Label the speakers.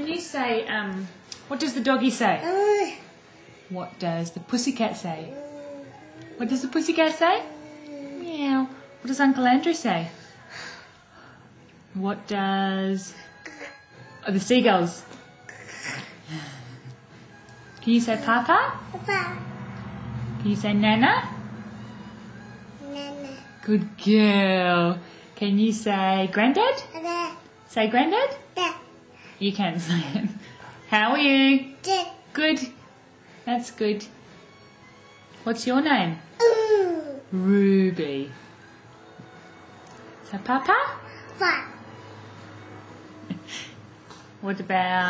Speaker 1: Can you say, what does the doggy say? What does the pussycat say? What does the pussycat say? Meow. What does Uncle Andrew say? What does... Oh, the seagulls. Can you say Papa?
Speaker 2: Papa.
Speaker 1: Can you say Nana?
Speaker 2: Nana.
Speaker 1: Good girl. Can you say Granddad?
Speaker 2: Dad.
Speaker 1: Say Granddad?
Speaker 2: Dad.
Speaker 1: You can say it. How are you?
Speaker 2: Dad.
Speaker 1: Good. That's good. What's your name? Ruby. So Papa?
Speaker 2: Papa.
Speaker 1: What about...